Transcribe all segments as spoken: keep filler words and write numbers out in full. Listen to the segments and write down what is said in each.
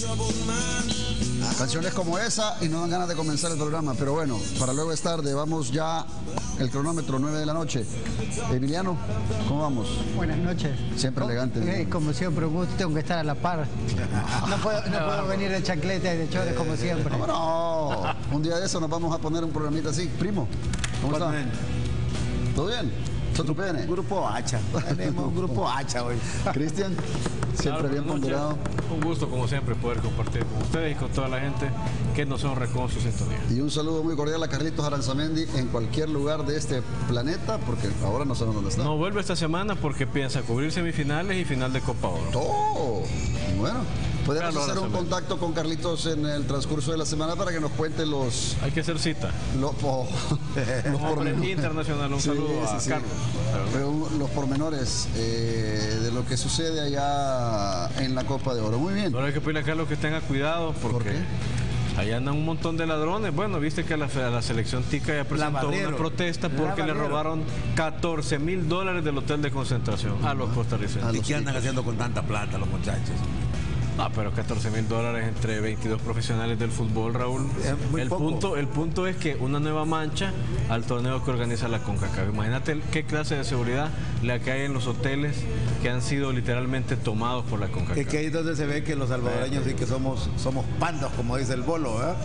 Canciones como esa y no dan ganas de comenzar el programa, pero bueno, para luego es tarde, vamos ya, el cronómetro, nueve de la noche. Emiliano, ¿cómo vamos? Buenas noches. Siempre como, elegante. Eh, como siempre, un gusto, tengo que estar a la par. No puedo, no puedo venir de chancleta y de chores como siempre. ¿Cómo no? Un día de eso nos vamos a poner un programita así. Primo, ¿cómo está? ¿Todo bien? ¿Sos tu pene? Grupo Hacha. Tenemos un grupo Hacha hoy. Cristian, siempre Claro, bien ponderado. Un gusto, como siempre, poder compartir con ustedes y con toda la gente que nos honra con su sintonía. Y un saludo muy cordial a Carlitos Aranzamendi en cualquier lugar de este planeta, porque ahora no sabemos dónde está. No vuelve esta semana porque piensa cubrir semifinales y final de Copa Oro. ¡Oh! Bueno, podemos Claro, hacer un Aranzamendi. contacto con Carlitos en el transcurso de la semana para que nos cuente los... Hay que hacer cita. los, oh, los Como hombre pormenores. internacional, un Sí, saludo sí, a sí. Carlos. Pero los pormenores eh, de lo que sucede allá en la Copa de Oro. Muy bien. Ahora hay que pedirle a Carlos que tenga cuidado porque ¿Por qué? ahí andan un montón de ladrones. Bueno, viste que la, la selección tica ya presentó barrieron. una protesta La porque le barrieron. robaron catorce mil dólares del hotel de concentración a los A costarricenses. ¿Y los qué andan ticos. haciendo con tanta plata los muchachos? Ah, pero catorce mil dólares entre veintidós profesionales del fútbol, Raúl. Es muy el, poco. punto, el punto es que una nueva mancha al torneo que organiza la CONCACAF. Imagínate qué clase de seguridad la que hay en los hoteles que han sido literalmente tomados por la CONCACAF. Es que ahí es donde se ve que los salvadoreños sí que somos, somos pandas, como dice el bolo, ¿eh?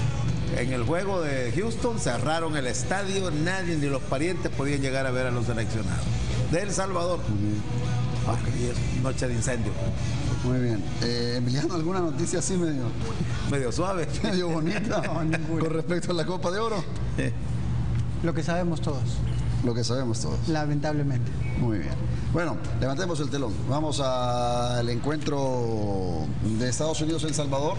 En el juego de Houston cerraron el estadio, nadie ni los parientes podían llegar a ver a los seleccionados. De El Salvador. Ah, y es noche de incendio. Muy bien. Eh, Emiliano, ¿alguna noticia así medio, Medio suave. medio bonita No, ninguna. con respecto a la Copa de Oro? Lo que sabemos todos, Lo que sabemos todos. lamentablemente. Muy bien. Bueno, levantemos el telón. Vamos al encuentro de Estados Unidos-El Salvador.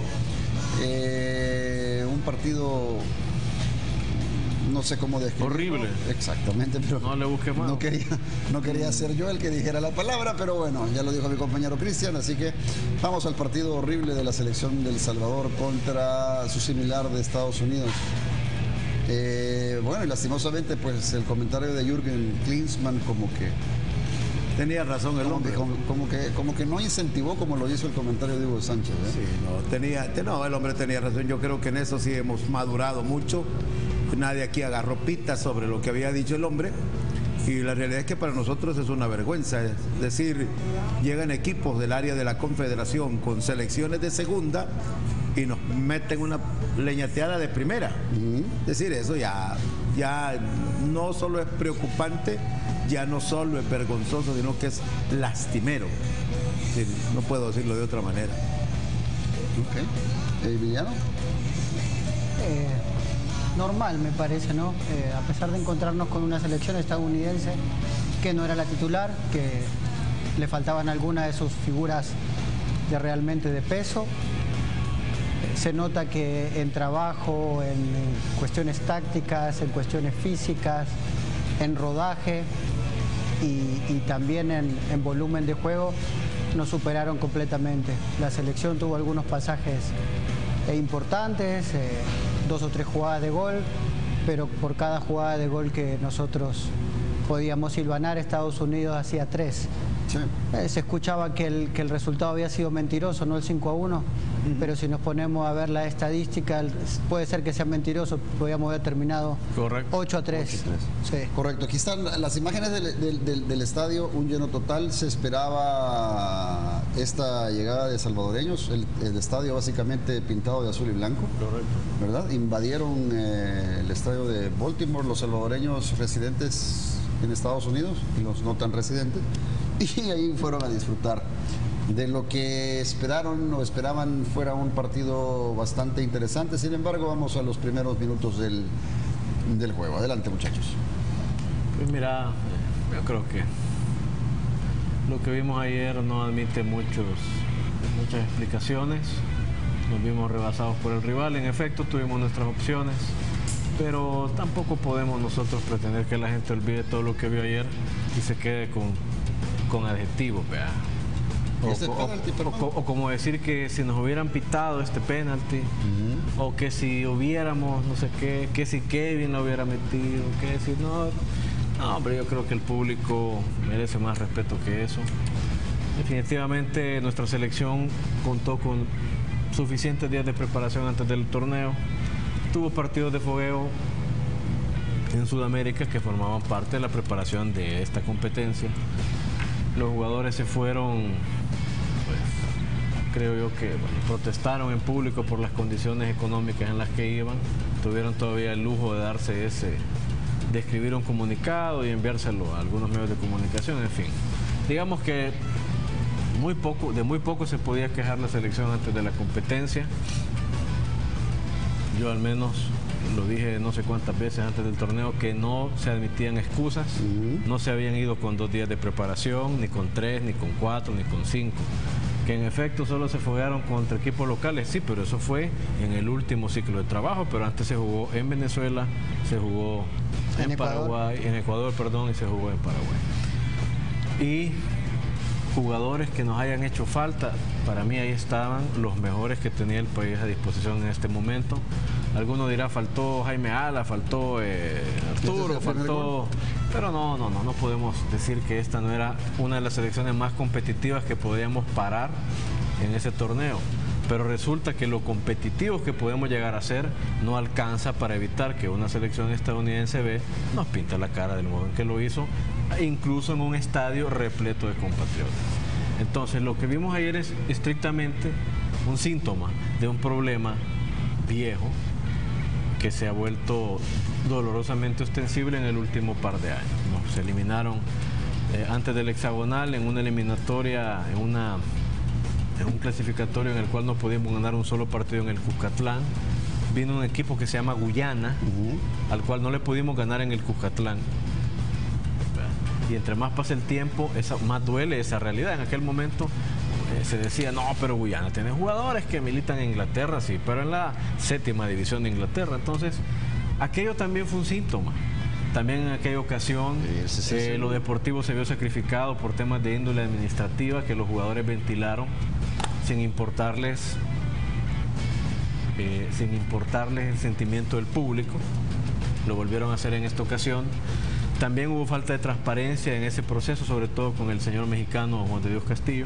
Eh, un partido, no sé cómo describirlo. Horrible. Exactamente, pero No le busque más. no quería, no quería ser yo el que dijera la palabra, pero bueno, ya lo dijo mi compañero Cristian, así que vamos al partido horrible de la selección del Salvador contra su similar de Estados Unidos. Eh, bueno, y lastimosamente, pues el comentario de Jürgen Klinsmann como que Tenía razón el como que, hombre. como, como que, como que no incentivó como lo hizo el comentario de Hugo Sánchez. ¿eh? Sí, no, tenía, te- no, el hombre tenía razón. Yo creo que en eso sí hemos madurado mucho. Nadie aquí agarró pita sobre lo que había dicho el hombre. Y la realidad es que para nosotros es una vergüenza. Es decir, llegan equipos del área de la Confederación con selecciones de segunda y nos meten una leñateada de primera. Es decir, eso ya, ya no solo es preocupante, ya no solo es vergonzoso, sino que es lastimero. Es decir, no puedo decirlo de otra manera. Ok. Eh, Villano. Eh, normal, me parece, ¿no? Eh, a pesar de encontrarnos con una selección estadounidense que no era la titular, que le faltaban algunas de sus figuras de realmente de peso. Se nota que en trabajo, en cuestiones tácticas, en cuestiones físicas, en rodaje y, y también en, en volumen de juego, nos superaron completamente. La selección tuvo algunos pasajes eh, importantes, eh, dos o tres jugadas de gol, pero por cada jugada de gol que nosotros podíamos hilvanar, Estados Unidos hacía tres. Sí. Eh, se escuchaba que el, que el resultado había sido mentiroso, no el cinco a uno, pero si nos ponemos a ver la estadística, el- puede ser que sea mentiroso, podríamos haber terminado Correcto. ocho a tres. Sí. Correcto, aquí están las imágenes del, del- del- del estadio, un lleno total. Se esperaba esta llegada de salvadoreños, el, el estadio básicamente pintado de azul y blanco. Correcto. ¿Verdad? Invadieron eh, el estadio de Baltimore los salvadoreños residentes en Estados Unidos y los no tan residentes, y ahí fueron a disfrutar de lo que esperaron o esperaban fuera un partido bastante interesante. Sin embargo, vamos a los primeros minutos del, del juego. Adelante, muchachos. Pues mira, eh, yo creo que lo que vimos ayer no admite muchos, muchas explicaciones. Nos vimos rebasados por el rival. En efecto, tuvimos nuestras opciones, pero tampoco podemos nosotros pretender que la gente olvide todo lo que vio ayer y se quede con, con adjetivos, vea. O, Este o- penalti, o- perdón. o- o como decir que si nos hubieran pitado este penalti, o que si hubiéramos no sé qué, que si Kevin lo hubiera metido, que si no. No, hombre, yo creo que el público merece más respeto que eso. Definitivamente nuestra selección contó con suficientes días de preparación antes del torneo. Tuvo partidos de fogueo en Sudamérica que formaban parte de la preparación de esta competencia. Los jugadores se fueron, pues, creo yo que bueno, protestaron en público por las condiciones económicas en las que iban. Tuvieron todavía el lujo de darse ese, de escribir un comunicado y enviárselo a algunos medios de comunicación, en fin. Digamos que muy poco, de muy poco se podía quejar la selección antes de la competencia. Yo al menos lo dije no sé cuántas veces antes del torneo que no se admitían excusas, uh-huh. no se habían ido con dos días de preparación, ni con tres, ni con cuatro, ni con cinco. Que en efecto solo se foguearon contra equipos locales, sí, pero eso fue en el último ciclo de trabajo, pero antes se jugó en Venezuela, se jugó en, en Paraguay, en Ecuador, perdón, y se jugó en Paraguay. Y jugadores que nos hayan hecho falta, para mí ahí estaban los mejores que tenía el país a disposición en este momento. Alguno dirá, faltó Jaime Ala, faltó eh, Arturo, faltó... Pero no, no, no, no podemos decir que esta no era una de las selecciones más competitivas que podíamos parar en ese torneo. Pero resulta que lo competitivos que podemos llegar a ser no alcanza para evitar que una selección estadounidense B nos pinta la cara del modo en que lo hizo, incluso en un estadio repleto de compatriotas. Entonces, lo que vimos ayer es estrictamente un síntoma de un problema viejo que se ha vuelto dolorosamente ostensible en el último par de años. ¿no? Se eliminaron eh, antes del hexagonal en una eliminatoria, en una... en un clasificatorio en el cual no podíamos ganar un solo partido en el Cuscatlán. Vino un equipo que se llama Guyana, uh-huh. al cual no le pudimos ganar en el Cuscatlán. Y entre más pasa el tiempo, esa, más duele esa realidad. En aquel momento eh, se decía, no, pero Guyana tiene jugadores que militan en Inglaterra, sí, pero en la séptima división de Inglaterra. Entonces, aquello también fue un síntoma. También en aquella ocasión eh, lo deportivo se vio sacrificado por temas de índole administrativa que los jugadores ventilaron sin importarles eh, sin importarles el sentimiento del público. Lo volvieron a hacer en esta ocasión. También hubo falta de transparencia en ese proceso, sobre todo con el señor mexicano Juan de Dios Castillo,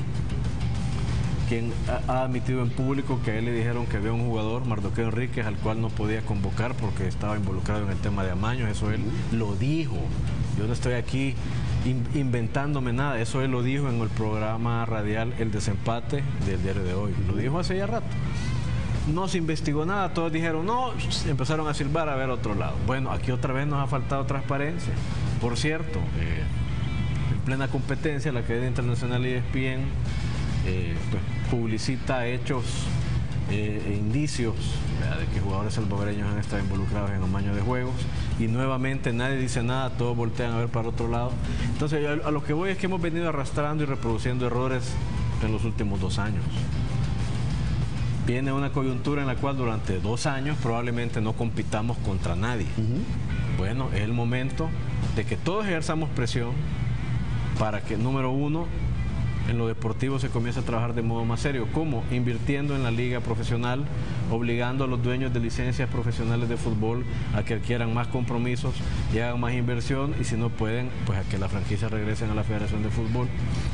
quien ha admitido en público que a él le dijeron que había un jugador, Mardoqueo Enríquez, al cual no podía convocar porque estaba involucrado en el tema de amaños. Eso él lo dijo. Yo no estoy aquí in inventándome nada. Eso él lo dijo en el programa radial El Desempate del diario de hoy. Lo dijo hace ya rato. No se investigó nada. Todos dijeron no, empezaron a silbar a ver otro lado. Bueno, aquí otra vez nos ha faltado transparencia. Por cierto, eh, en plena competencia, la cadena internacional E S P N Eh, pues, publicita hechos eh, e indicios ¿verdad? de que jugadores salvadoreños han estado involucrados en amaño de juegos y nuevamente nadie dice nada, todos voltean a ver para otro lado. Entonces a, a lo que voy es que hemos venido arrastrando y reproduciendo errores en los últimos dos años. Viene una coyuntura en la cual durante dos años probablemente no compitamos contra nadie. Uh-huh. Bueno, es el momento de que todos ejerzamos presión para que, número uno, en lo deportivo se comienza a trabajar de modo más serio. ¿Cómo? Invirtiendo en la liga profesional, obligando a los dueños de licencias profesionales de fútbol a que adquieran más compromisos y hagan más inversión, y si no pueden, pues a que las franquicias regresen a la Federación de Fútbol.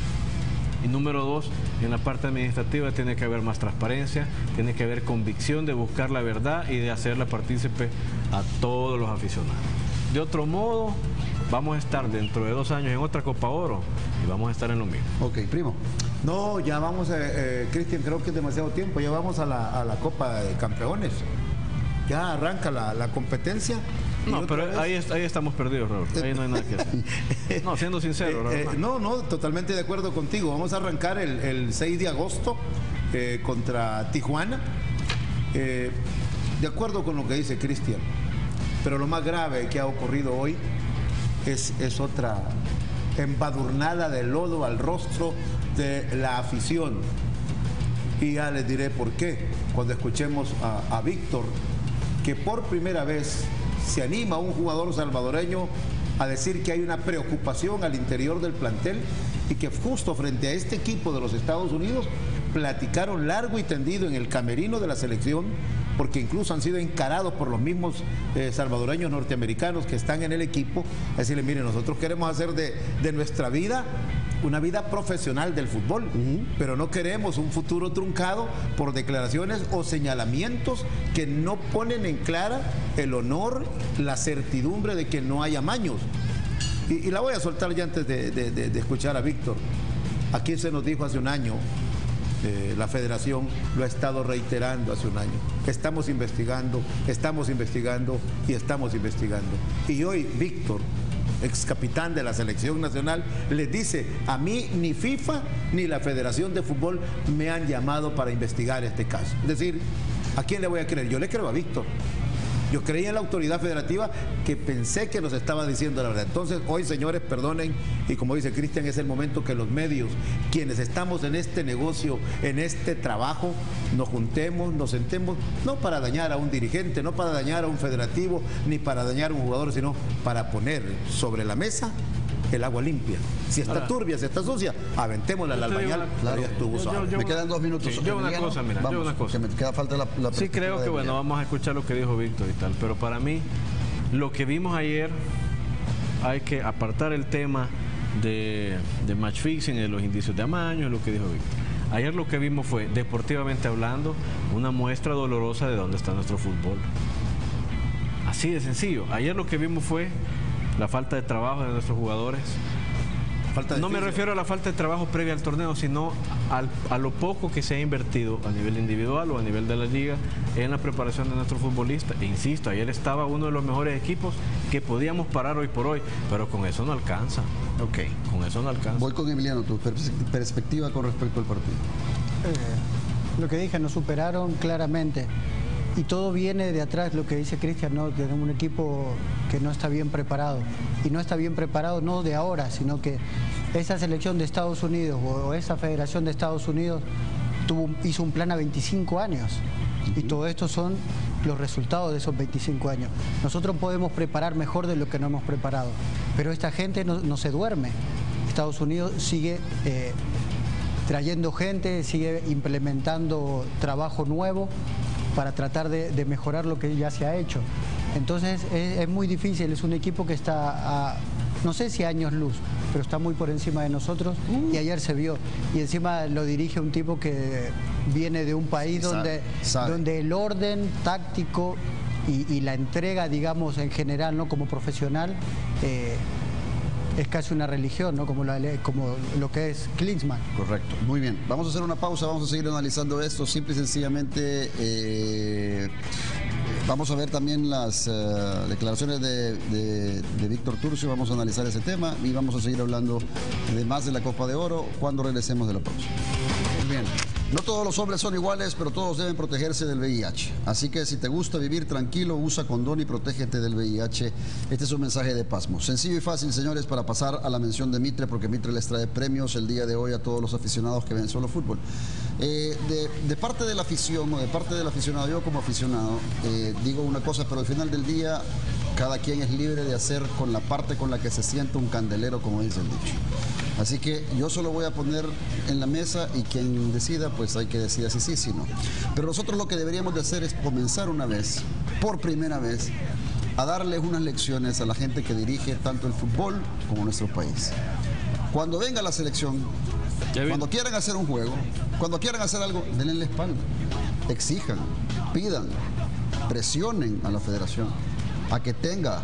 Y número dos, en la parte administrativa tiene que haber más transparencia, tiene que haber convicción de buscar la verdad y de hacerla partícipe a todos los aficionados. De otro modo, vamos a estar dentro de dos años en otra Copa Oro y vamos a estar en lo mismo. Ok, primo. No, ya vamos, eh, eh, Cristian, creo que es demasiado tiempo. Ya vamos a la, a la Copa de Campeones. Ya arranca la, la competencia. No, pero ahí, ahí estamos perdidos, Roberto. Ahí no hay nada que hacer. No, siendo sincero, Roberto. Eh, eh, no, no, totalmente de acuerdo contigo. Vamos a arrancar el, el seis de agosto eh, contra Tijuana. Eh, de acuerdo con lo que dice Cristian. Pero lo más grave que ha ocurrido hoy es, es otra embadurnada de lodo al rostro de la afición. Y ya les diré por qué. Cuando escuchemos a, a Víctor, que por primera vez se anima a un jugador salvadoreño a decir que hay una preocupación al interior del plantel y que justo frente a este equipo de los Estados Unidos platicaron largo y tendido en el camerino de la selección, porque incluso han sido encarados por los mismos eh, salvadoreños norteamericanos que están en el equipo, a decirle, miren, nosotros queremos hacer de, de nuestra vida una vida profesional del fútbol, uh-huh. pero no queremos un futuro truncado por declaraciones o señalamientos que no ponen en clara el honor, la certidumbre de que no hay amaños. Y, y la voy a soltar ya antes de, de, de, de escuchar a Víctor. Aquí se nos dijo hace un año, eh, la federación lo ha estado reiterando hace un año. Estamos investigando, estamos investigando y estamos investigando. Y hoy Víctor, ex capitán de la selección nacional, les dice: a mí ni FIFA ni la Federación de Fútbol me han llamado para investigar este caso. Es decir, ¿a quién le voy a creer? Yo le creo a Víctor. Yo creía en la autoridad federativa, que pensé que nos estaba diciendo la verdad. Entonces, hoy, señores, perdonen, y como dice Cristian, es el momento que los medios, quienes estamos en este negocio, en este trabajo, nos juntemos, nos sentemos, no para dañar a un dirigente, no para dañar a un federativo, ni para dañar a un jugador, sino para poner sobre la mesa el agua limpia. Si está Ahora, turbia, si está sucia, aventémosla al albañal. Claro. Estuvo yo, yo, yo, me quedan dos minutos. Sí, yo una cosa, mira, vamos, yo una cosa. Que me queda falta la, la sí, creo que bueno, vamos a escuchar lo que dijo Víctor y tal, pero para mí, lo que vimos ayer, hay que apartar el tema de, de match fixing, de los indicios de amaño, lo que dijo Víctor. Ayer lo que vimos fue, deportivamente hablando, una muestra dolorosa de dónde está nuestro fútbol. Así de sencillo. Ayer lo que vimos fue la falta de trabajo de nuestros jugadores. Falta de no me refiero a la falta de trabajo previa al torneo, sino al, a lo poco que se ha invertido a nivel individual o a nivel de la liga en la preparación de nuestros futbolistas. E insisto, ayer estaba uno de los mejores equipos que podíamos parar hoy por hoy, pero con eso no alcanza. Ok. Con eso no alcanza. Voy con Emiliano, tu perspectiva con respecto al partido. Eh, lo que dije, nos superaron claramente. Y todo viene de atrás, lo que dice Cristian, ¿no? Tenemos un equipo que no está bien preparado. Y no está bien preparado no de ahora, sino que esa selección de Estados Unidos o esa federación de Estados Unidos tuvo, hizo un plan a veinticinco años. Y todo esto son los resultados de esos veinticinco años. Nosotros podemos preparar mejor de lo que no hemos preparado. Pero esta gente no, no se duerme. Estados Unidos sigue eh, trayendo gente, sigue implementando trabajo nuevo para tratar de, de mejorar lo que ya se ha hecho. Entonces es, es muy difícil, es un equipo que está a, no sé si años luz, pero está muy por encima de nosotros uh. y ayer se vio. Y encima lo dirige un tipo que viene de un país sí, donde, sabe. donde el orden táctico y, y la entrega, digamos, en general, ¿no? Como profesional, eh, es casi una religión, ¿no? Como, la, como lo que es Klinsmann. Correcto. Muy bien. Vamos a hacer una pausa, vamos a seguir analizando esto. Simple y sencillamente eh, vamos a ver también las uh, declaraciones de, de, de Víctor Turcio, vamos a analizar ese tema y vamos a seguir hablando de más de la Copa de Oro cuando regresemos de la pausa. Bien. No todos los hombres son iguales, pero todos deben protegerse del V I H. Así que si te gusta vivir tranquilo, usa condón y protégete del V I H. Este es un mensaje de Pasmo. Sencillo y fácil, señores, para pasar a la mención de Mitre, porque Mitre les trae premios el día de hoy a todos los aficionados que ven solo fútbol. Eh, de, de parte de la afición, o de parte del aficionado, yo como aficionado, eh, digo una cosa, pero al final del día, cada quien es libre de hacer con la parte con la que se sienta un candelero, como dice el dicho. Así que yo solo voy a poner en la mesa y quien decida, pues hay que decidir si sí, si no. Pero nosotros lo que deberíamos de hacer es comenzar una vez, por primera vez, a darles unas lecciones a la gente que dirige tanto el fútbol como nuestro país. Cuando venga la selección, cuando quieran hacer un juego, cuando quieran hacer algo, denle la espalda, exijan, pidan, presionen a la federación a que tenga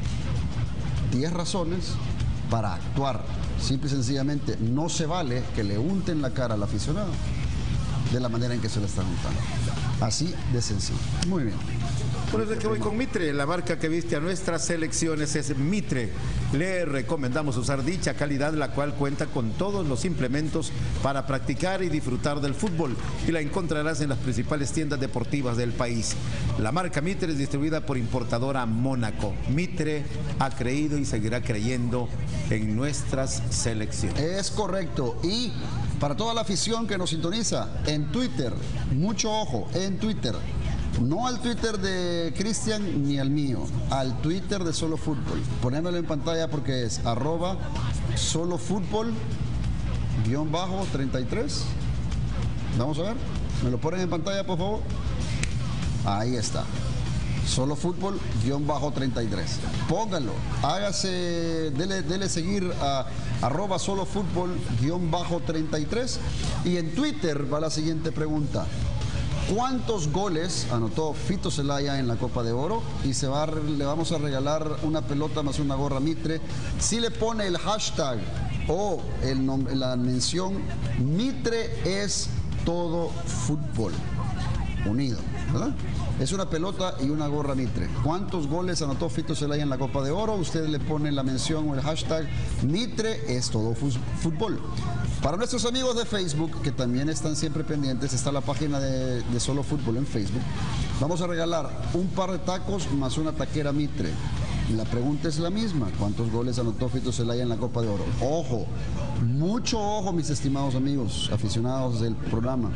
diez razones para actuar. Simple y sencillamente, no se vale que le unten la cara al aficionado de la manera en que se le están untando. Así de sencillo. Muy bien. Por eso es que voy con Mitre. La marca que viste a nuestras selecciones es Mitre. Le recomendamos usar dicha calidad, la cual cuenta con todos los implementos para practicar y disfrutar del fútbol, y la encontrarás en las principales tiendas deportivas del país. La marca Mitre es distribuida por importadora Mónaco. Mitre ha creído y seguirá creyendo en nuestras selecciones. Es correcto. Y para toda la afición que nos sintoniza en Twitter, mucho ojo, en Twitter. No al Twitter de Cristian ni al mío, al Twitter de Solo Fútbol. Ponéndolo en pantalla porque es arroba Solo Fútbol guión bajo treinta y tres. Vamos a ver, ¿me lo ponen en pantalla, por favor? Ahí está. Solo Fútbol guión bajo treinta y tres. Pónganlo, hágase, dele, dele seguir a arroba Solo Fútbol guión bajo treinta y tres. Y en Twitter va la siguiente pregunta. ¿Cuántos goles anotó Fito Zelaya en la Copa de Oro? Y se va, le vamos a regalar una pelota más una gorra Mitre. Si le pone el hashtag o el nom- la mención Mitre es todo fútbol unido, ¿verdad? Es una pelota y una gorra Mitre. ¿Cuántos goles anotó Fito Zelaya en la Copa de Oro? Usted le pone la mención o el hashtag Mitre es todo fútbol. Para nuestros amigos de Facebook, que también están siempre pendientes, está la página de, de Solo Fútbol en Facebook. Vamos a regalar un par de tacos más una taquera Mitre. La pregunta es la misma. ¿Cuántos goles anotó Fito Zelaya en la Copa de Oro? Ojo, mucho ojo, mis estimados amigos, aficionados del programa.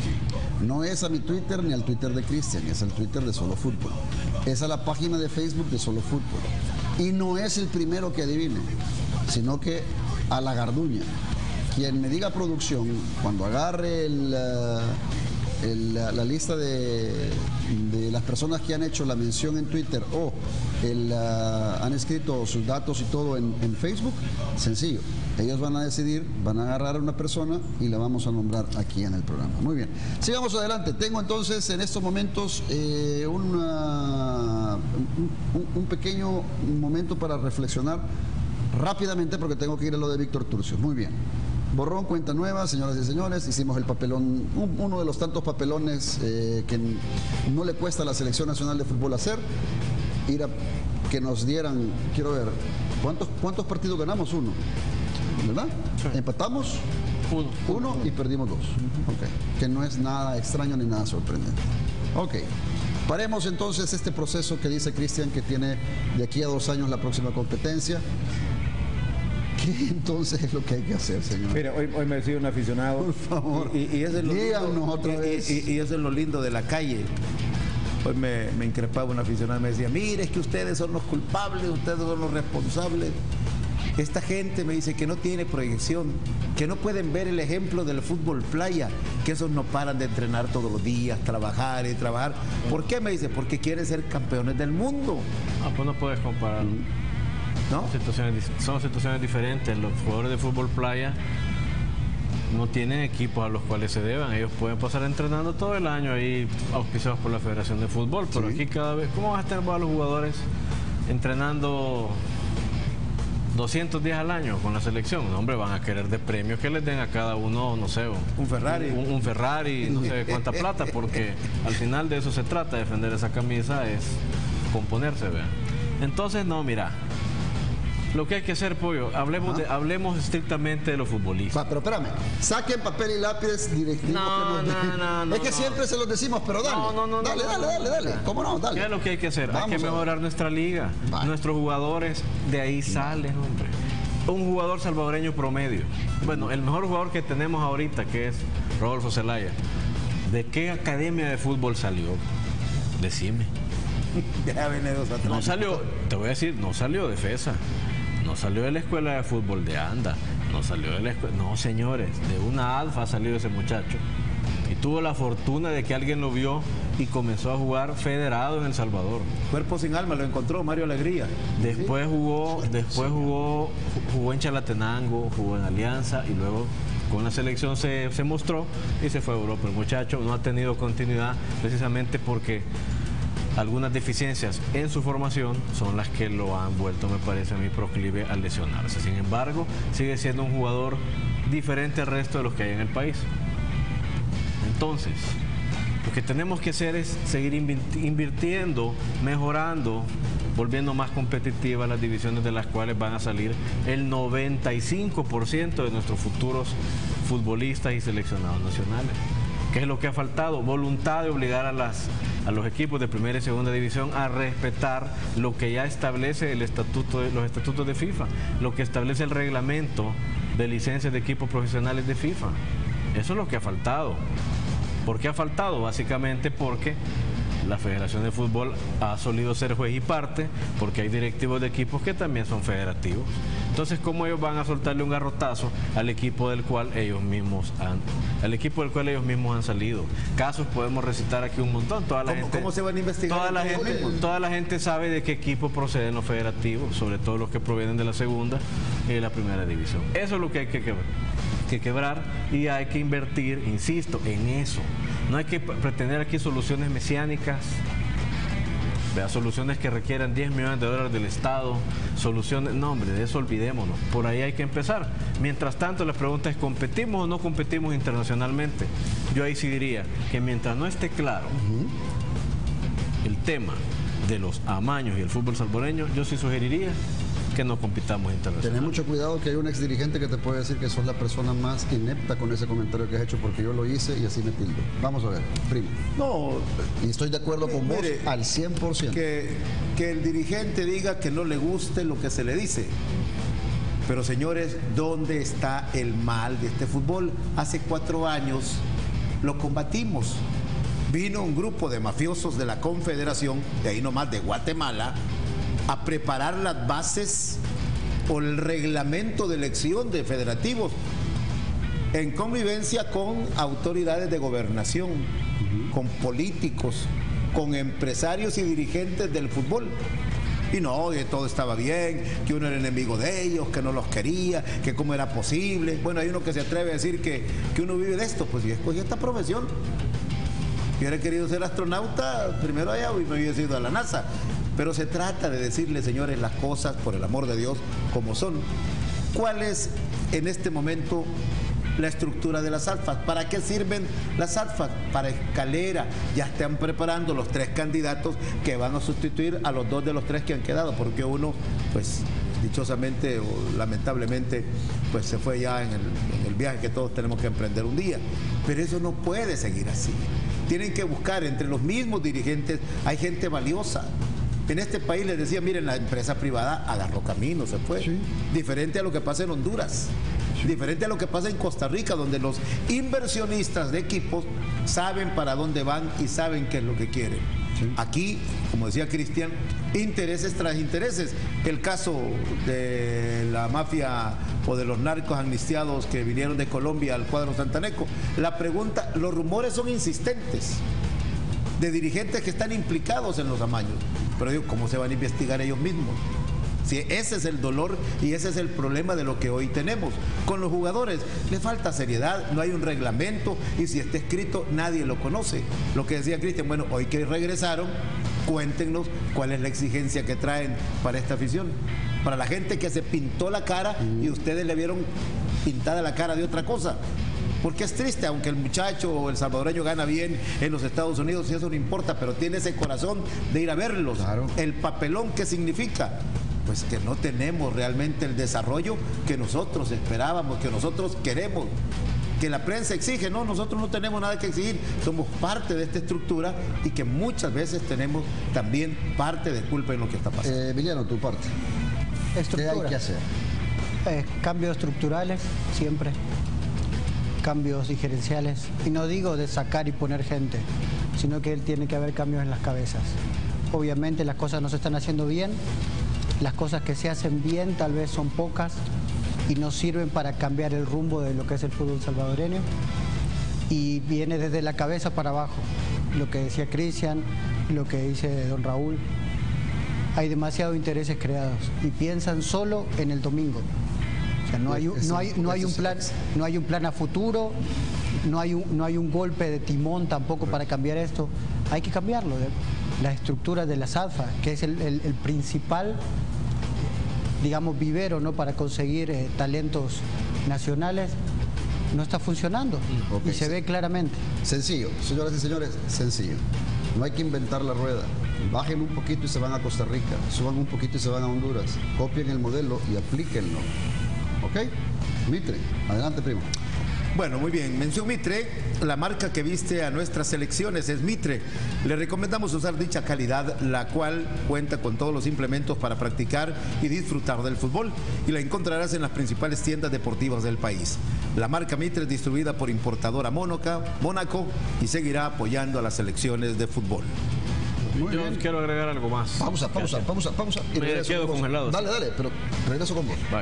No es a mi Twitter ni al Twitter de Cristian, es al Twitter de Solo Fútbol. Es a la página de Facebook de Solo Fútbol. Y no es el primero que adivine, sino que a la garduña. Quien me diga producción, cuando agarre el, uh, el, la, la lista de, de las personas que han hecho la mención en Twitter o el, uh, han escrito sus datos y todo en, en Facebook, sencillo. Ellos van a decidir, van a agarrar a una persona y la vamos a nombrar aquí en el programa. Muy bien. Sigamos adelante. Tengo entonces en estos momentos eh, una, un, un pequeño momento para reflexionar rápidamente porque tengo que ir a lo de Víctor Turcio. Muy bien. Borrón, cuenta nueva, señoras y señores. Hicimos el papelón, un, uno de los tantos papelones eh, que no le cuesta a la Selección Nacional de Fútbol hacer. Ir a que nos dieran, quiero ver, ¿cuántos, cuántos partidos ganamos? Uno. ¿Verdad? Sí. Empatamos uno. uno y perdimos dos. Okay. Que no es nada extraño ni nada sorprendente. Ok. Paremos entonces este proceso que dice Cristian que tiene de aquí a dos años la próxima competencia. ¿Qué entonces es lo que hay que hacer, señor? Mira, hoy, hoy me decía un aficionado. Por favor. Y, y, y eso es lo díganos lindo, otra y, vez. Y, y, y eso es lo lindo de la calle. Hoy me, me increpaba un aficionado y me decía, mire, es que ustedes son los culpables, ustedes son los responsables. Esta gente me dice que no tiene proyección, que no pueden ver el ejemplo del fútbol playa, que esos no paran de entrenar todos los días, trabajar y trabajar. ¿Por qué? Me dice, porque quieren ser campeones del mundo. Ah, pues no puedes comparar. ¿No? Son situaciones, son situaciones diferentes. Los jugadores de fútbol playa no tienen equipos a los cuales se deban. Ellos pueden pasar entrenando todo el año ahí auspiciados por la Federación de Fútbol, pero sí. Aquí cada vez, ¿cómo vas a tener a los jugadores entrenando doscientos días al año con la selección? No, hombre, van a querer de premios que les den a cada uno, no sé, un Ferrari, un, un Ferrari, no sé cuánta plata, porque al final de eso se trata, defender esa camisa es componerse, vean. Entonces, no, mira, lo que hay que hacer, Pollo, hablemos, de, hablemos estrictamente de los futbolistas. Pero espérame, saquen papel y lápiz directivos. No, que nos... no, no, no. Es que no. siempre se los decimos, pero dale. No, no, no. Dale, no, dale, no, dale, no, dale. no. ¿Cómo no? Dale. ¿Qué es lo que hay que hacer? Vamos hay que mejorar ver. nuestra liga. Vale. Nuestros jugadores, de ahí salen, hombre. Un jugador salvadoreño promedio. Bueno, el mejor jugador que tenemos ahorita, que es Rodolfo Zelaya. ¿De qué academia de fútbol salió? Decime. Ya viene dos atrás. No salió, te voy a decir, no salió de FESA. No salió de la escuela de fútbol de Anda, no salió de la escuela, no señores, de una alfa ha salido ese muchacho y tuvo la fortuna de que alguien lo vio y comenzó a jugar federado en El Salvador. Cuerpo sin alma lo encontró Mario Alegría. Después jugó, después jugó, jugó en Chalatenango, jugó en Alianza y luego con la selección se, se mostró y se fue a Europa. El muchacho no ha tenido continuidad precisamente porque algunas deficiencias en su formación son las que lo han vuelto, me parece a mí, proclive a lesionarse. Sin embargo, sigue siendo un jugador diferente al resto de los que hay en el país. Entonces, lo que tenemos que hacer es seguir invirtiendo, mejorando, volviendo más competitivas las divisiones de las cuales van a salir el noventa y cinco por ciento de nuestros futuros futbolistas y seleccionados nacionales. ¿Qué es lo que ha faltado? Voluntad de obligar a, las, a los equipos de primera y segunda división a respetar lo que ya establece el estatuto de, los estatutos de FIFA, lo que establece el reglamento de licencias de equipos profesionales de FIFA. Eso es lo que ha faltado. ¿Por qué ha faltado? Básicamente porque La Federación de Fútbol ha solido ser juez y parte porque hay directivos de equipos que también son federativos. Entonces, ¿cómo ellos van a soltarle un garrotazo al equipo del cual ellos mismos han, al equipo del cual ellos mismos han salido? Casos podemos recitar aquí un montón. Toda la ¿Cómo, gente, ¿Cómo se van a investigar? Toda la, el gente, fútbol? toda la gente sabe de qué equipo proceden los federativos, sobre todo los que provienen de la segunda y de la primera división. Eso es lo que hay que quebrar, que quebrar y hay que invertir, insisto, en eso. No hay que pretender aquí soluciones mesiánicas, ¿verdad? Soluciones que requieran diez millones de dólares del Estado, soluciones, no hombre, de eso olvidémonos, por ahí hay que empezar. Mientras tanto, la pregunta es, ¿competimos o no competimos internacionalmente? Yo ahí sí diría que mientras no esté claro el tema de los amaños y el fútbol salvadoreño, yo sí sugeriría que no compitamos internacionalmente. Ten mucho cuidado que hay un exdirigente que te puede decir que sos la persona más inepta con ese comentario que has hecho porque yo lo hice y así me tildo. Vamos a ver, primo. No, Y estoy de acuerdo con vos mire, al cien por ciento. que, que el dirigente diga que no le guste lo que se le dice. Pero señores, ¿dónde está el mal de este fútbol? Hace cuatro años lo combatimos. Vino un grupo de mafiosos de la Confederación, de ahí nomás de Guatemala, a preparar las bases o el reglamento de elección de federativos en convivencia con autoridades de gobernación, uh-huh. con políticos, con empresarios y dirigentes del fútbol. Y no, que todo estaba bien, que uno era enemigo de ellos, que no los quería, que cómo era posible. Bueno, hay uno que se atreve a decir que, que uno vive de esto. Pues yo escogí esta profesión. Yo hubiera querido ser astronauta, primero allá y me hubiese ido a la NASA. Pero se trata de decirle, señores, las cosas, por el amor de Dios, como son. ¿Cuál es en este momento la estructura de las alfas? ¿Para qué sirven las alfas? Para escalera. Ya están preparando los tres candidatos que van a sustituir a los dos de los tres que han quedado, porque uno, pues, dichosamente o lamentablemente, pues se fue ya en el, en el viaje que todos tenemos que emprender un día. Pero eso no puede seguir así. Tienen que buscar entre los mismos dirigentes, hay gente valiosa. En este país les decía, miren, la empresa privada agarró camino, se fue. Sí. Diferente a lo que pasa en Honduras, sí. Diferente a lo que pasa en Costa Rica, donde los inversionistas de equipos saben para dónde van y saben qué es lo que quieren. Sí. Aquí, como decía Cristian, intereses tras intereses. El caso de la mafia o de los narcos amnistiados que vinieron de Colombia al cuadro santaneco. La pregunta, los rumores son insistentes de dirigentes que están implicados en los amaños. Pero digo, ¿cómo se van a investigar ellos mismos? Si ese es el dolor y ese es el problema de lo que hoy tenemos. Con los jugadores le falta seriedad, no hay un reglamento y si está escrito nadie lo conoce. Lo que decía Cristian, bueno, hoy que regresaron, cuéntenos cuál es la exigencia que traen para esta afición. Para la gente que se pintó la cara y ustedes le vieron pintada la cara de otra cosa. Porque es triste, aunque el muchacho o el salvadoreño gana bien en los Estados Unidos, y eso no importa, pero tiene ese corazón de ir a verlos. Claro. El papelón que significa, pues que no tenemos realmente el desarrollo que nosotros esperábamos, que nosotros queremos. Que la prensa exige, no, nosotros no tenemos nada que exigir, somos parte de esta estructura y que muchas veces tenemos también parte de culpa en lo que está pasando. Eh, Emiliano, tu parte. Estructura. ¿Qué hay que hacer? Eh, cambios estructurales, siempre. Cambios diferenciales. Y no digo de sacar y poner gente, sino que tiene que haber cambios en las cabezas. Obviamente las cosas no se están haciendo bien, las cosas que se hacen bien tal vez son pocas y no sirven para cambiar el rumbo de lo que es el fútbol salvadoreño. Y viene desde la cabeza para abajo. Lo que decía Cristian, lo que dice don Raúl. Hay demasiados intereses creados y piensan solo en el domingo. O sea, no hay, un, no hay, no hay un plan, no hay un plan a futuro, no hay un, no hay un golpe de timón tampoco para cambiar esto. Hay que cambiarlo. La estructura de las alfas, que es el, el, el principal, digamos, vivero, ¿no?, para conseguir eh, talentos nacionales, no está funcionando. Okay. Y se ve claramente. Sencillo, señoras y señores, sencillo. No hay que inventar la rueda. Bajen un poquito y se van a Costa Rica. Suban un poquito y se van a Honduras. Copien el modelo y aplíquenlo. ¿Ok? Mitre, adelante, primo. Bueno, muy bien. Mención Mitre, la marca que viste a nuestras selecciones es Mitre. Le recomendamos usar dicha calidad, la cual cuenta con todos los implementos para practicar y disfrutar del fútbol, y la encontrarás en las principales tiendas deportivas del país. La marca Mitre es distribuida por importadora Mónaco, Mónaco y seguirá apoyando a las selecciones de fútbol. Muy Yo bien. quiero agregar algo más. Pausa, pausa, pausa, pausa. Y Me regreso quedo con vos. congelado. Dale, dale, pero regreso con vos. Bye.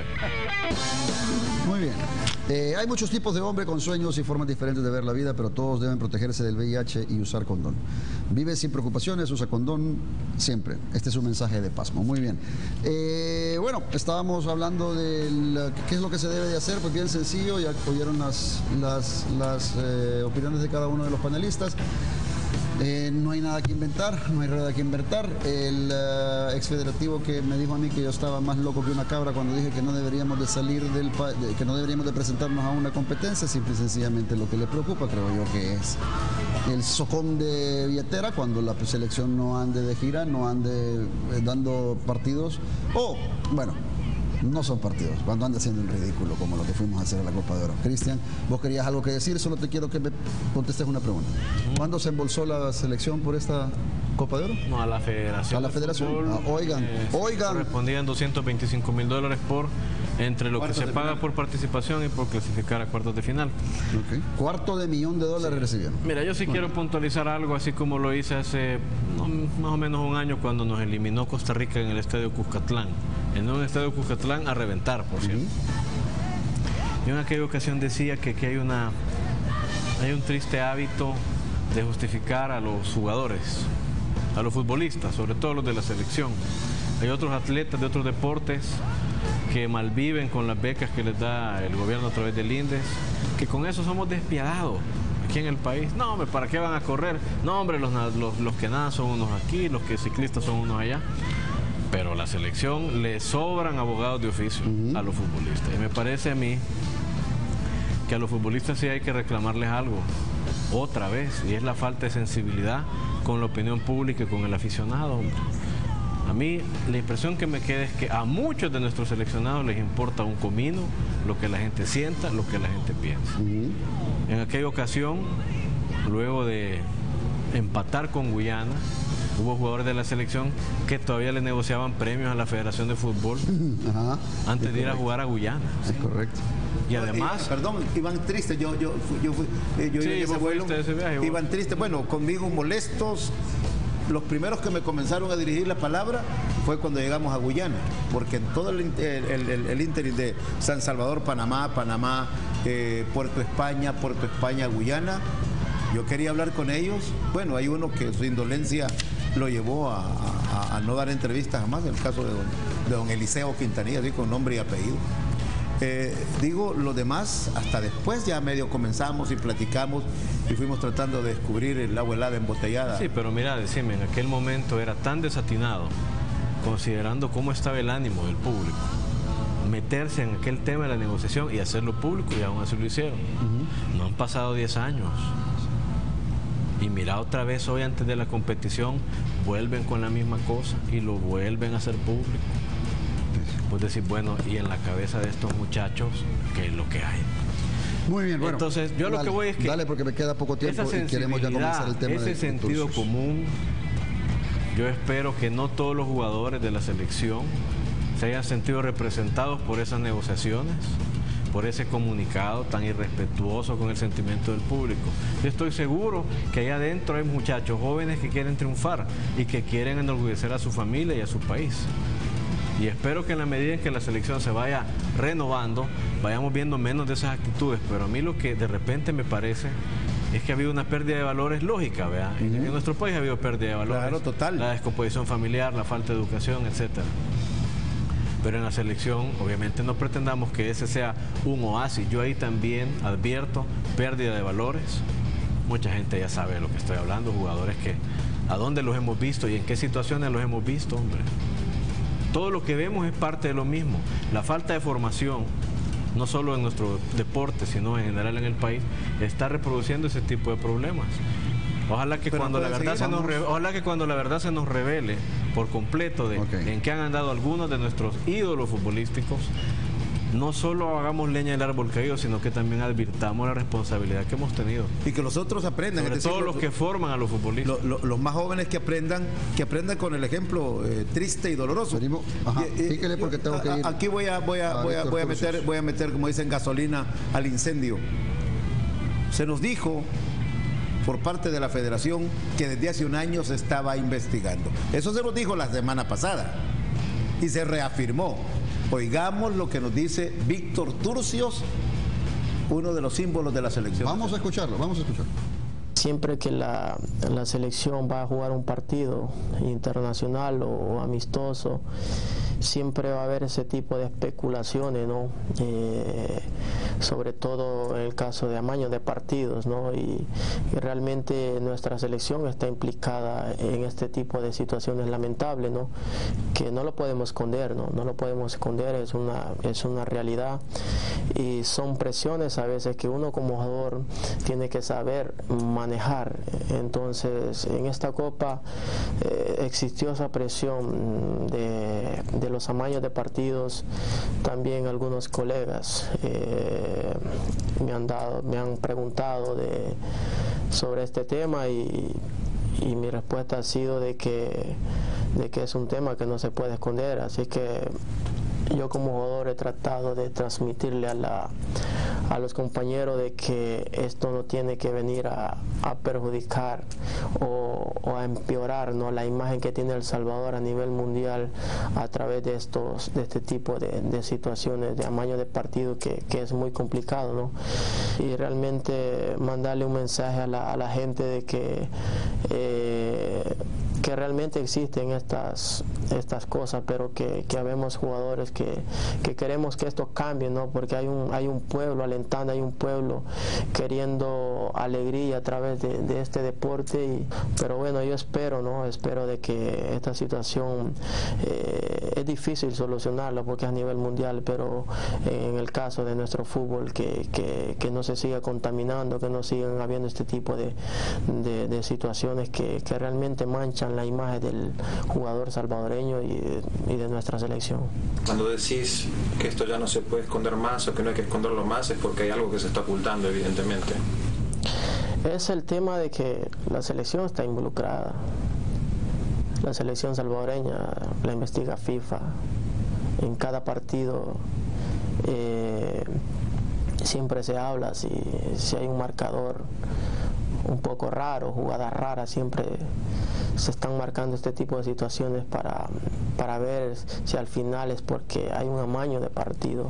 Muy bien. Eh, hay muchos tipos de hombre con sueños y formas diferentes de ver la vida, pero todos deben protegerse del V I H y usar condón. Vive sin preocupaciones, usa condón siempre. Este es un mensaje de Pasmo. Muy bien. Eh, bueno, estábamos hablando de la- qué es lo que se debe de hacer. Pues bien sencillo, ya oyeron las, las, las eh, opiniones de cada uno de los panelistas. Eh, no hay nada que inventar, no hay rueda que inventar. El uh, exfederativo que me dijo a mí que yo estaba más loco que una cabra cuando dije que no deberíamos de salir del pa de, que no deberíamos de presentarnos a una competencia, simple y sencillamente lo que le preocupa, creo yo, que es el socón de billetera cuando la selección no ande de gira, no ande eh, dando partidos, o bueno, no son partidos, cuando anda haciendo el ridículo como lo que fuimos a hacer a la Copa de Oro. Cristian, vos querías algo que decir, solo te quiero que me contestes una pregunta. ¿Cuándo se embolsó la selección por esta Copa de Oro? No, a la federación. A la de federación. fútbol, Ah, oigan, eh, oigan. Correspondían doscientos veinticinco mil dólares por entre lo Cuartos que se de paga final. por participación y por clasificar a cuartos de final. Ok. Cuarto de millón de dólares recibieron. Mira, yo sí quiero puntualizar algo, así como lo hice hace no, más o menos un año cuando nos eliminó Costa Rica en el Estadio Cuscatlán. En un Estadio Cuscatlán a reventar, por cierto. Yo en aquella ocasión decía que, que hay una hay un triste hábito de justificar a los jugadores, a los futbolistas, sobre todo los de la selección. Hay otros atletas de otros deportes que malviven con las becas que les da el gobierno a través del INDES, que con eso somos despiadados aquí en el país. No, hombre, ¿para qué van a correr? No, hombre, los, los, los que nadan son unos aquí, los que ciclistas son unos allá. Pero a la selección le sobran abogados de oficio a los futbolistas. Y me parece a mí que a los futbolistas sí hay que reclamarles algo, otra vez, y es la falta de sensibilidad con la opinión pública y con el aficionado, hombre. A mí la impresión que me queda es que a muchos de nuestros seleccionados les importa un comino lo que la gente sienta, lo que la gente piensa. En aquella ocasión, luego de empatar con Guyana, hubo jugadores de la selección que todavía le negociaban premios a la Federación de Fútbol Ajá. antes de ir a jugar a Guyana. Es correcto. Y además... Eh, perdón, iban tristes, yo, yo, fui- yo, fui- eh, yo Sí, iba en ese vos vuelo. fuiste a ese viaje, vos. Iban tristes, bueno, conmigo molestos. Los primeros que me comenzaron a dirigir la palabra fue cuando llegamos a Guyana, porque en todo el, el, el, el ínterin de San Salvador, Panamá, Panamá, eh, Puerto España, Puerto España, Guyana, yo quería hablar con ellos. Bueno, hay uno que su indolencia lo llevó a, a- a no dar entrevistas jamás, el caso de don, de don Eliseo Quintanilla, así con nombre y apellido. Eh, digo, los demás, hasta después ya medio comenzamos y platicamos y fuimos tratando de descubrir el agua helada embotellada. Sí, pero mira, decime, en aquel momento era tan desatinado, considerando cómo estaba el ánimo del público, meterse en aquel tema de la negociación y hacerlo público, y aún así lo hicieron. No han pasado diez años. Y mira, otra vez hoy antes de la competición vuelven con la misma cosa y lo vuelven a hacer público. Pues decir, bueno, y en la cabeza de estos muchachos, ¿qué es lo que hay? Muy bien, bueno. Entonces, yo lo dale, que voy es que Dale, porque me queda poco tiempo esa y queremos ya comenzar el sensibilidad, tema ese de sentido impulsos. común, yo espero que no todos los jugadores de la selección se hayan sentido representados por esas negociaciones, por ese comunicado tan irrespetuoso con el sentimiento del público. Yo estoy seguro que allá adentro hay muchachos jóvenes que quieren triunfar y que quieren enorgullecer a su familia y a su país. Y espero que en la medida en que la selección se vaya renovando, vayamos viendo menos de esas actitudes. Pero a mí lo que de repente me parece es que ha habido una pérdida de valores lógica, ¿verdad? En, en nuestro país ha habido pérdida de valores. Claro, total. La descomposición familiar, la falta de educación, etcétera. Pero en la selección, obviamente, no pretendamos que ese sea un oasis. Yo ahí también advierto pérdida de valores. Mucha gente ya sabe de lo que estoy hablando, jugadores que a dónde los hemos visto y en qué situaciones los hemos visto, hombre. Todo lo que vemos es parte de lo mismo. La falta de formación, no solo en nuestro deporte, sino en general en el país, está reproduciendo ese tipo de problemas. Ojalá que, Pero cuando la, puede verdad seguir, se nos vamos. re- ojalá que cuando la verdad se nos revele por completo de Ok. en qué han andado algunos de nuestros ídolos futbolísticos, no solo hagamos leña del árbol caído, sino que también advirtamos la responsabilidad que hemos tenido. Y que los otros aprendan. Sobre es decir, todo los que forman a los futbolistas. lo- lo- los más jóvenes que aprendan, que aprendan con el ejemplo eh, triste y doloroso. Venimos- ajá, Y- y- píquele porque tengo que a- ir Aquí voy a, voy a, a voy a, Víctor voy a Cruz. meter, voy a meter, como dicen, gasolina al incendio. Se nos dijo por parte de la federación que desde hace un año se estaba investigando. Eso se nos dijo la semana pasada y se reafirmó. Oigamos lo que nos dice Víctor Turcios, uno de los símbolos de la selección. Vamos a escucharlo, vamos a escucharlo. Siempre que la, la selección va a jugar un partido internacional o, o amistoso, siempre va a haber ese tipo de especulaciones, ¿no? Eh, sobre todo en el caso de amaños de partidos, ¿no? Y, y realmente nuestra selección está implicada en este tipo de situaciones lamentables, ¿no? Que no lo podemos esconder, ¿no? No lo podemos esconder, es una, es una realidad y son presiones a veces que uno como jugador tiene que saber manejar. Entonces, en esta Copa eh, existió esa presión de, de los amaños de partidos. También algunos colegas eh, me han dado, me han preguntado de, sobre este tema y, y mi respuesta ha sido de que, de que es un tema que no se puede esconder, así que yo como jugador he tratado de transmitirle a, la, a los compañeros de que esto no tiene que venir a, a perjudicar o, o a empeorar, ¿no?, la imagen que tiene El Salvador a nivel mundial a través de estos de este tipo de, de situaciones de amaño de partido que, que es muy complicado, ¿no? Y realmente mandarle un mensaje a la, a la gente de que eh, que realmente existen estas, estas cosas, pero que, que habemos jugadores que, que queremos que esto cambie, ¿no? Porque hay un, hay un pueblo alentando, hay un pueblo queriendo alegría a través de, de este deporte, y, pero bueno, yo espero, ¿no? Espero de que esta situación eh, es difícil solucionarla porque es a nivel mundial, pero en el caso de nuestro fútbol que, que, que no se siga contaminando, que no sigan habiendo este tipo de, de, de situaciones que, que realmente manchan la imagen del jugador salvadoreño y de, y de nuestra selección. Cuando decís que esto ya no se puede esconder más o que no hay que esconderlo más, es porque hay algo que se está ocultando, evidentemente. Es el tema de que la selección está involucrada. La selección salvadoreña la investiga FIFA. En cada partido eh, siempre se habla si, si hay un marcador un poco raro, jugadas raras, siempre se están marcando este tipo de situaciones para, para ver si al final es porque hay un amaño de partido.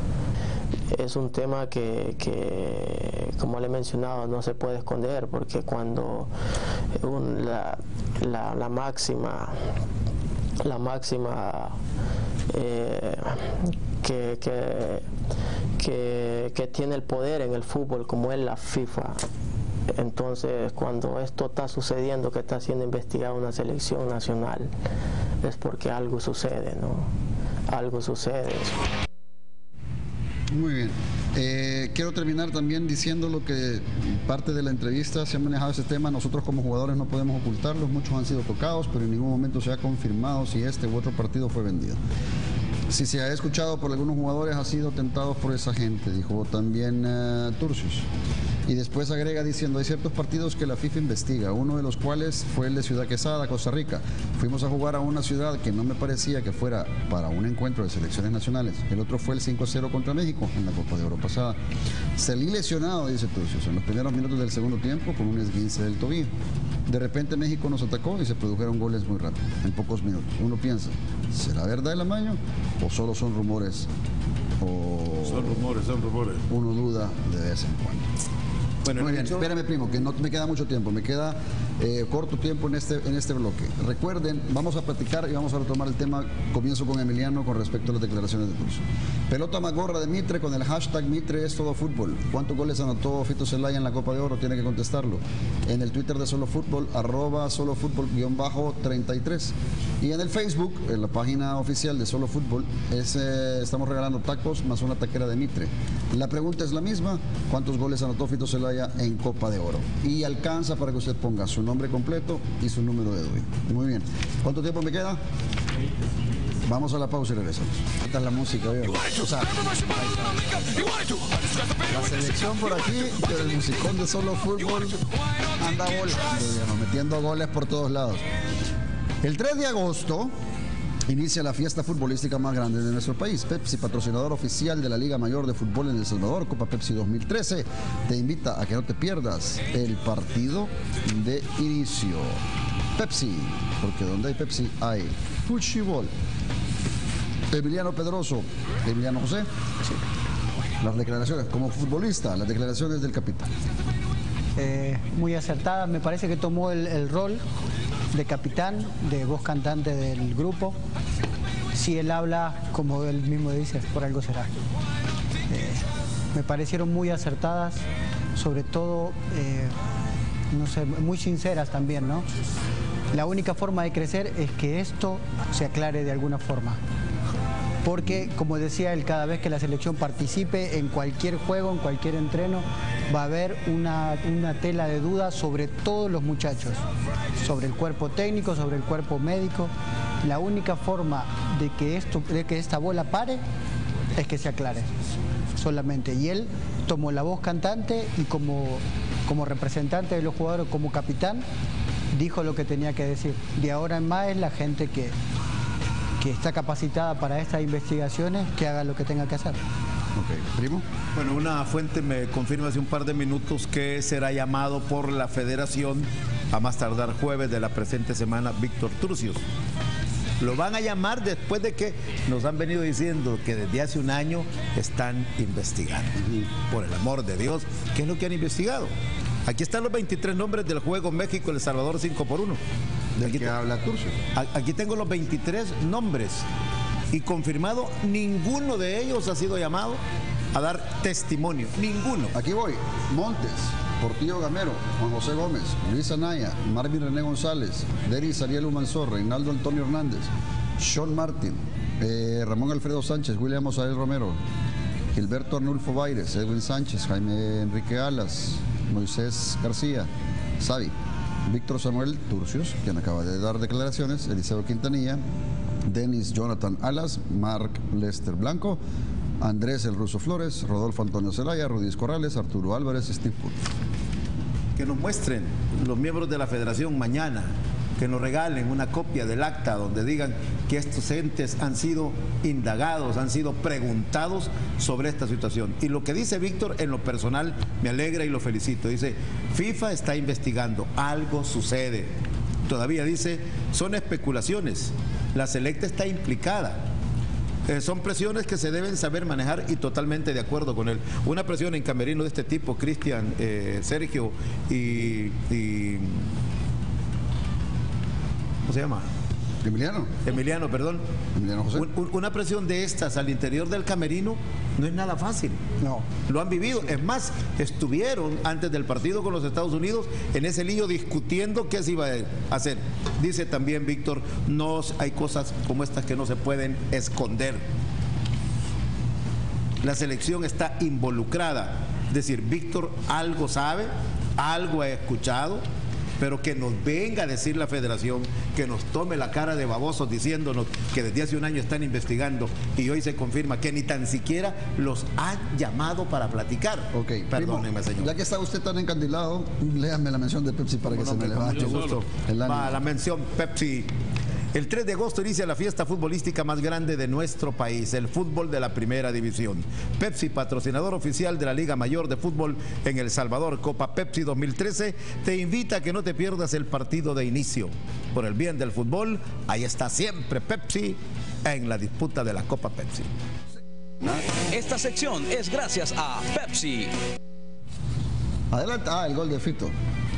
Es un tema que, que, como le he mencionado, no se puede esconder, porque cuando un, la, la, la máxima, la máxima eh, que, que, que, que tiene el poder en el fútbol, como es la FIFA, entonces cuando esto está sucediendo, que está siendo investigada una selección nacional, es porque algo sucede, ¿no? Algo sucede. Muy bien. Eh, quiero terminar también diciendo lo que parte de la entrevista se ha manejado ese tema. Nosotros como jugadores no podemos ocultarlos, muchos han sido tocados, pero en ningún momento se ha confirmado si este u otro partido fue vendido. Si se ha escuchado por algunos jugadores, ha sido tentados por esa gente, dijo también uh, Turcios. Y después agrega diciendo, hay ciertos partidos que la FIFA investiga, uno de los cuales fue el de Ciudad Quesada, Costa Rica. Fuimos a jugar a una ciudad que no me parecía que fuera para un encuentro de selecciones nacionales. El otro fue el cinco a cero contra México en la Copa de Oro pasada. Salí lesionado, dice Turcios, en los primeros minutos del segundo tiempo con un esguince del tobillo. De repente México nos atacó y se produjeron goles muy rápido, en pocos minutos. Uno piensa, ¿será verdad el amaño o solo son rumores? O son rumores, son rumores. Uno duda de vez en cuando. Bueno, muy bien, hecho... espérame primo, que no me queda mucho tiempo, me queda eh, corto tiempo en este, en este bloque. Recuerden, vamos a platicar y vamos a retomar el tema, comienzo con Emiliano con respecto a las declaraciones de Turcios. Pelota Magorra de Mitre con el hashtag Mitre es todo fútbol. ¿Cuántos goles anotó Fito Zelaya en la Copa de Oro? Tiene que contestarlo. En el Twitter de Solo Fútbol, arroba Solo Fútbol guión bajo treinta y tres. Y en el Facebook, en la página oficial de Solo Fútbol, es, eh, estamos regalando tacos más una taquera de Mitre. La pregunta es la misma, ¿cuántos goles anotó Fito Zelaya en Copa de Oro? Y alcanza para que usted ponga su nombre completo y su número de D U I. Muy bien. ¿Cuánto tiempo me queda? Vamos a la pausa y regresamos. Esta es la música, ¿vio? O sea, la selección por aquí, pero el musicón de Solo Fútbol anda volando, metiendo goles por todos lados. El tres de agosto Inicia la fiesta futbolística más grande de nuestro país. Pepsi, patrocinador oficial de la Liga Mayor de Fútbol en El Salvador, Copa Pepsi dos mil trece, te invita a que no te pierdas el partido de inicio. Pepsi, porque donde hay Pepsi hay fútbol. Emiliano Pedroso, Emiliano José, las declaraciones como futbolista, las declaraciones del capitán. Eh, muy acertada, me parece que tomó el, el rol de capitán, de voz cantante del grupo. Si él habla, como él mismo dice, por algo será. Eh, me parecieron muy acertadas, sobre todo, eh, no sé, muy sinceras también, ¿no? La única forma de crecer es que esto se aclare de alguna forma. Porque, como decía él, cada vez que la selección participe en cualquier juego, en cualquier entreno, va a haber una, una tela de duda sobre todos los muchachos, sobre el cuerpo técnico, sobre el cuerpo médico. La única forma de que, esto, de que esta bola pare es que se aclare, solamente. Y él tomó la voz cantante y como, como representante de los jugadores, como capitán, dijo lo que tenía que decir. De ahora en más es la gente que... que está capacitada para estas investigaciones, que haga lo que tenga que hacer. Ok, primo. Bueno, una fuente me confirma hace un par de minutos que será llamado por la federación a más tardar jueves de la presente semana Víctor Turcios. Lo van a llamar después de que nos han venido diciendo que desde hace un año están investigando. Por el amor de Dios, ¿qué es lo que han investigado? Aquí están los veintitrés nombres del juego México-El Salvador cinco por uno. ¿De qué habla Turcios? Aquí tengo los veintitrés nombres y confirmado, ninguno de ellos ha sido llamado a dar testimonio, ninguno. Aquí voy: Montes, Portillo Gamero, Juan José Gómez, Luis Anaya, Marvin René González, Deris Ariel Humansor, Reinaldo Antonio Hernández, Sean Martin, eh, Ramón Alfredo Sánchez, William Osael Romero, Gilberto Arnulfo Baires, Edwin Sánchez, Jaime Enrique Alas, Moisés García, Xavi, Víctor Samuel Turcios, quien acaba de dar declaraciones, Eliseo Quintanilla, Denis Jonathan Alas, Mark Lester Blanco, Andrés El Ruso Flores, Rodolfo Antonio Zelaya, Rudis Corrales, Arturo Álvarez, Steve Putt. Que nos muestren los miembros de la federación mañana, que nos regalen una copia del acta donde digan que estos entes han sido indagados, han sido preguntados sobre esta situación. Y lo que dice Víctor, en lo personal, me alegra y lo felicito. Dice, FIFA está investigando, algo sucede. Todavía dice, son especulaciones, la selecta está implicada. Eh, son presiones que se deben saber manejar y totalmente de acuerdo con él. Una presión en camerino de este tipo, Cristian, eh, Sergio y... y ¿cómo se llama? Emiliano. Emiliano, perdón. Emiliano José. Un, un, una presión de estas al interior del camerino no es nada fácil. No. Lo han vivido. Es más, estuvieron antes del partido con los Estados Unidos en ese lío discutiendo qué se iba a hacer. Dice también Víctor, no hay cosas como estas que no se pueden esconder. La selección está involucrada. Es decir, Víctor algo sabe, algo ha escuchado, pero que nos venga a decir la federación, que nos tome la cara de babosos diciéndonos que desde hace un año están investigando y hoy se confirma que ni tan siquiera los han llamado para platicar. Ok, perdóneme, señor. Ya que está usted tan encandilado, léame la mención de Pepsi para que Bueno, se me levante. mucho gusto. El ánimo. Va la mención Pepsi. El tres de agosto inicia la fiesta futbolística más grande de nuestro país, el fútbol de la primera división. Pepsi, patrocinador oficial de la Liga Mayor de Fútbol en El Salvador, Copa Pepsi dos mil trece, te invita a que no te pierdas el partido de inicio. Por el bien del fútbol, ahí está siempre Pepsi en la disputa de la Copa Pepsi. Esta sección es gracias a Pepsi. Adelante. Ah, el gol de Fito.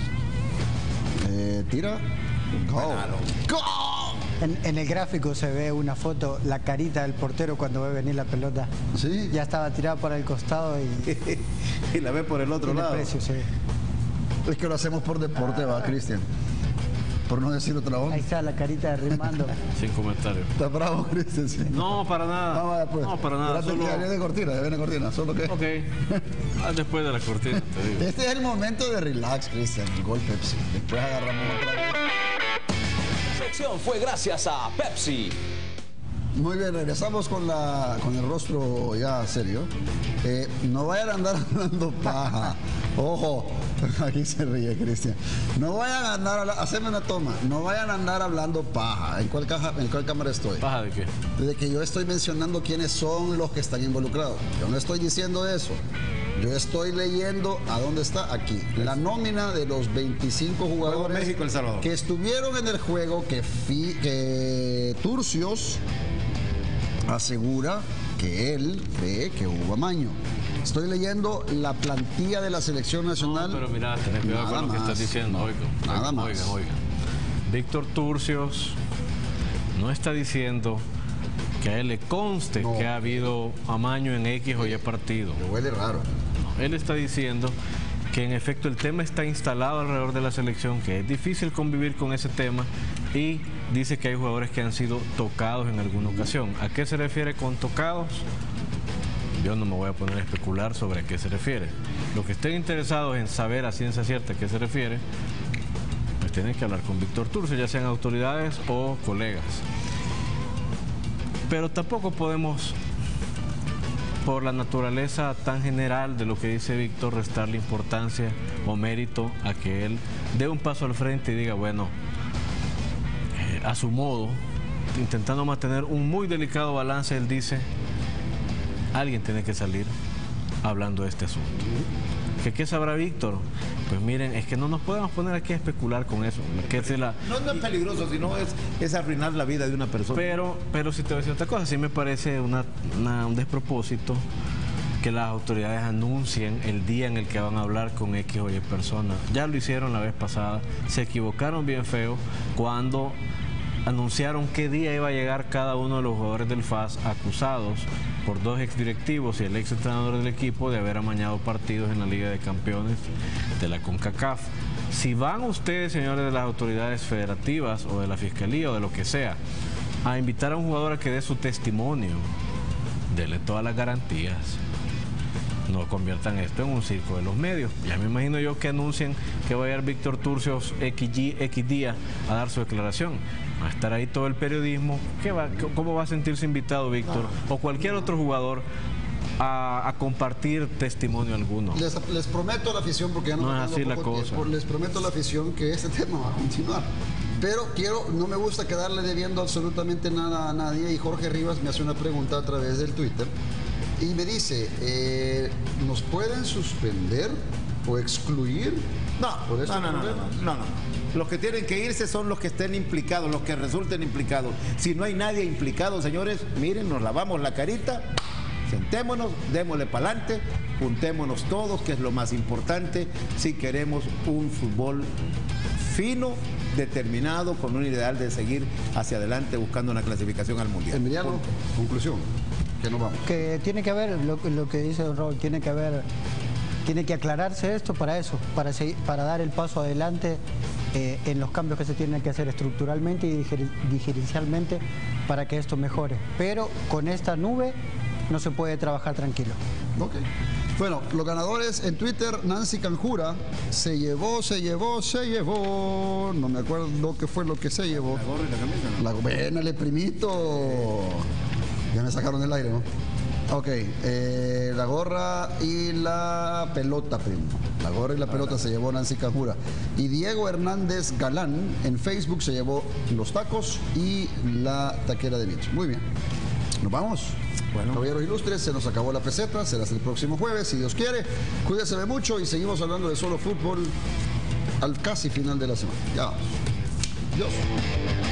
Eh, tira. Go. Go. En, en el gráfico se ve una foto, la carita del portero cuando ve venir la pelota. Sí. Ya estaba tirada para el costado y... y la ve por el otro tiene lado. precio, sí. Es que lo hacemos por deporte, va, Cristian. Por no decir otra voz. Ahí está la carita de Rimando. Sin comentarios. Está bravo, Cristian. Sí. No, para nada. Vamos a ver, pues. No, para nada. Espérate, Solo... que ya viene cortina, ya viene cortina. ¿Solo qué? Ok. Ah, después de la cortina, te digo. Este es el momento de relax, Cristian. Gol Pepsi. Después agarramos otra vez. Esta sección fue gracias a Pepsi. Muy bien, regresamos con, la, con el rostro ya serio. Eh, no vayan a andar hablando paja. Ojo, aquí se ríe Cristian. No vayan a andar hablando, haceme una toma. No vayan a andar hablando paja. ¿En cuál, caja, ¿En cuál cámara estoy? ¿Paja de qué? De que yo estoy mencionando quiénes son los que están involucrados. Yo no estoy diciendo eso. Yo estoy leyendo a dónde está aquí. La nómina de los veinticinco jugadores México, El Salvador, que estuvieron en el juego que, fi, que Turcios asegura que él cree que hubo amaño. Estoy leyendo la plantilla de la selección nacional. No, pero mira, tenés cuidado con lo más. que estás diciendo. Oiga, Nada oiga, más. Oiga, oiga. Víctor Turcios no está diciendo que a él le conste No. que ha habido amaño en X o Y partido. Me huele raro. No, él está diciendo que en efecto el tema está instalado alrededor de la selección, que es difícil convivir con ese tema, y dice que hay jugadores que han sido tocados en alguna ocasión. ¿A qué se refiere con tocados? Yo no me voy a poner a especular sobre a qué se refiere. Los que estén interesados en saber a ciencia cierta a qué se refiere, pues tienen que hablar con Víctor Turcios, ya sean autoridades o colegas. Pero tampoco podemos, por la naturaleza tan general de lo que dice Víctor, restarle importancia o mérito a que él dé un paso al frente y diga, bueno, eh, a su modo, intentando mantener un muy delicado balance, él dice, alguien tiene que salir hablando de este asunto. ¿Que qué sabrá Víctor? Pues miren, es que no nos podemos poner aquí a especular con eso. Que es la... No, no es peligroso, sino es, es arruinar la vida de una persona. Pero, pero si te voy a decir otra cosa, sí me parece una, una, un despropósito que las autoridades anuncien el día en el que van a hablar con X o Y personas. Ya lo hicieron la vez pasada, se equivocaron bien feo cuando anunciaron qué día iba a llegar cada uno de los jugadores del F A S acusados por dos exdirectivos y el ex entrenador del equipo de haber amañado partidos en la Liga de Campeones de la CONCACAF. Si van ustedes, señores de las autoridades federativas o de la Fiscalía o de lo que sea, a invitar a un jugador a que dé su testimonio, denle todas las garantías. No conviertan esto en un circo de los medios. Ya me imagino yo que anuncien que va a ir Víctor Turcios X, X día a dar su declaración. Va a estar ahí todo el periodismo. ¿Qué va, ¿Cómo va a sentirse invitado Víctor o cualquier otro jugador a, a compartir testimonio alguno? Les, les prometo a la afición, porque ya no, No me es así queda la poco cosa. tiempo, les prometo a la afición que este tema va a continuar. Pero quiero, no me gusta quedarle debiendo absolutamente nada a nadie, y Jorge Rivas me hace una pregunta a través del Twitter y me dice, eh, ¿nos pueden suspender o excluir? No, por eso no, no, no, problema? no, no, no. Los que tienen que irse son los que estén implicados, los que resulten implicados. Si no hay nadie implicado, señores, miren, nos lavamos la carita, sentémonos, démosle para adelante, juntémonos todos, que es lo más importante, si queremos un fútbol fino, determinado, con un ideal de seguir hacia adelante buscando una clasificación al Mundial. Emiliano, conclusión, que nos vamos. Que tiene que haber, lo, lo que dice don Raúl, tiene que haber, tiene que aclararse esto para eso, para, seguir, para dar el paso adelante eh, en los cambios que se tienen que hacer estructuralmente y dirigencialmente para que esto mejore. Pero con esta nube no se puede trabajar tranquilo. Ok. Bueno, los ganadores en Twitter, Nancy Canjura, se llevó, se llevó, se llevó, no me acuerdo qué fue lo que se llevó. La gorra y la camisa, ¿no? La buena, primito. Ya me sacaron el aire, ¿no? Ok, eh, la gorra y la pelota, primo. La gorra y la pelota se llevó Nancy Canjura. Y Diego Hernández Galán en Facebook se llevó los tacos y la taquera de Mitch. Muy bien. Nos vamos. Bueno, caballeros ilustres, se nos acabó la peseta. Será hasta el próximo jueves, si Dios quiere. Cuídense mucho y seguimos hablando de solo fútbol al casi final de la semana. Ya vamos. Dios.